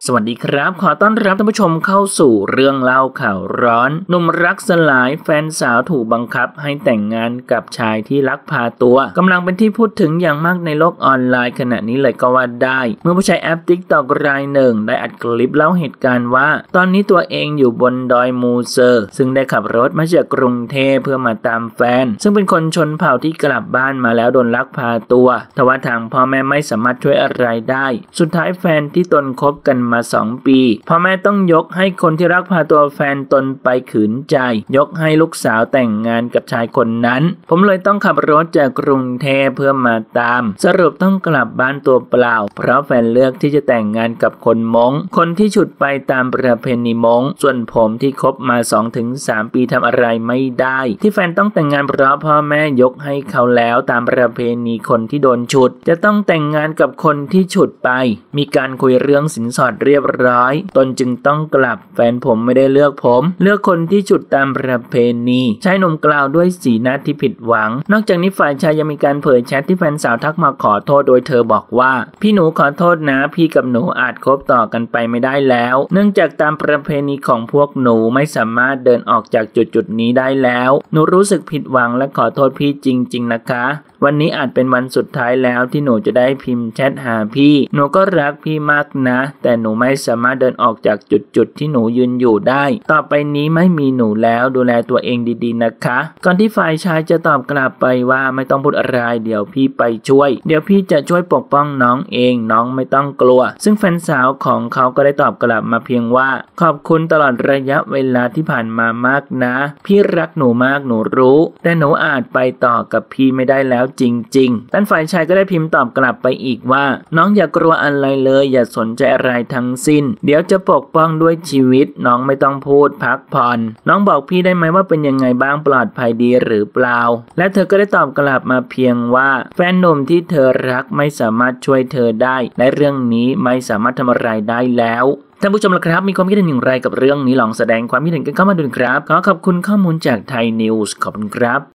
สวัสดีครับขอต้อนรับท่านผู้ชมเข้าสู่เรื่องเล่าข่าวร้อนหนุ่มรักสลายแฟนสาวถูกบังคับให้แต่งงานกับชายที่ลักพาตัวกำลังเป็นที่พูดถึงอย่างมากในโลกออนไลน์ขณะนี้เลยก็ว่าได้เมื่อผู้ใช้แอป TikTok รายหนึ่งได้อัดคลิปเล่าเหตุการณ์ว่าตอนนี้ตัวเองอยู่บนดอยมูเซอร์ซึ่งได้ขับรถมาจากกรุงเทพเพื่อมาตามแฟนซึ่งเป็นคนชนเผ่าที่กลับบ้านมาแล้วโดนลักพาตัวทว่าทางพ่อแม่ไม่สามารถช่วยอะไรได้สุดท้ายแฟนที่ตนคบกันมา2 ปีพ่อแม่ต้องยกให้คนที่รักพาตัวแฟนตนไปขืนใจยกให้ลูกสาวแต่งงานกับชายคนนั้นผมเลยต้องขับรถจากกรุงเทพเพื่อมาตามสรุปต้องกลับบ้านตัวเปล่าเพราะแฟนเลือกที่จะแต่งงานกับคนม้งคนที่ฉุดไปตามประเพณีม้งส่วนผมที่คบมา 2-3 ปีทำอะไรไม่ได้ที่แฟนต้องแต่งงานเพราะพ่อแม่ยกให้เขาแล้วตามประเพณีคนที่โดนฉุดจะต้องแต่งงานกับคนที่ฉุดไปมีการคุยเรื่องสินสอดเรียบร้อยตนจึงต้องกลับแฟนผมไม่ได้เลือกผมเลือกคนที่ฉุดตามประเพณีชายหนุ่มกล่าวด้วยสีหน้าที่ผิดหวังนอกจากนี้ฝ่ายชายยังมีการเผยแชทที่แฟนสาวทักมาขอโทษโดยเธอบอกว่าพี่หนูขอโทษนะพี่กับหนูอาจคบต่อกันไปไม่ได้แล้วเนื่องจากตามประเพณีของพวกหนูไม่สามารถเดินออกจากจุดนี้ได้แล้วหนูรู้สึกผิดหวังและขอโทษพี่จริงๆนะคะวันนี้อาจเป็นวันสุดท้ายแล้วที่หนูจะได้พิมพ์แชทหาพี่หนูก็รักพี่มากนะแต่หนูไม่สามารถเดินออกจากจุดที่หนูยืนอยู่ได้ต่อไปนี้ไม่มีหนูแล้วดูแลตัวเองดีๆนะคะก่อนที่ฝ่ายชายจะตอบกลับไปว่าไม่ต้องพูดอะไรเดี๋ยวพี่ไปช่วยเดี๋ยวพี่จะช่วยปกป้องน้องเองน้องไม่ต้องกลัวซึ่งแฟนสาวของเขาก็ได้ตอบกลับมาเพียงว่าขอบคุณตลอดระยะเวลาที่ผ่านมามากนะพี่รักหนูมากหนูรู้แต่หนูอาจไปต่อกับพี่ไม่ได้แล้วจริงๆด้านฝ่ายชายก็ได้พิมพ์ตอบกลับไปอีกว่าน้องอย่ากลัวอะไรเลยอย่าสนใจอะไรทั้งสิ้นเดี๋ยวจะปกป้องด้วยชีวิตน้องไม่ต้องพูดพักผ่อนน้องบอกพี่ได้ไหมว่าเป็นยังไงบ้างปลอดภัยดีหรือเปล่าและเธอก็ได้ตอบกลับมาเพียงว่าแฟนหนุ่มที่เธอรักไม่สามารถช่วยเธอได้และเรื่องนี้ไม่สามารถทำอะไรได้แล้วท่านผู้ชมล่ะครับมีความคิดเห็นอย่างไรกับเรื่องนี้ลองแสดงความคิดเห็นกันเข้ามาดูครับขอขอบคุณข้อมูลจากไทยนิวส์ขอบคุณครับ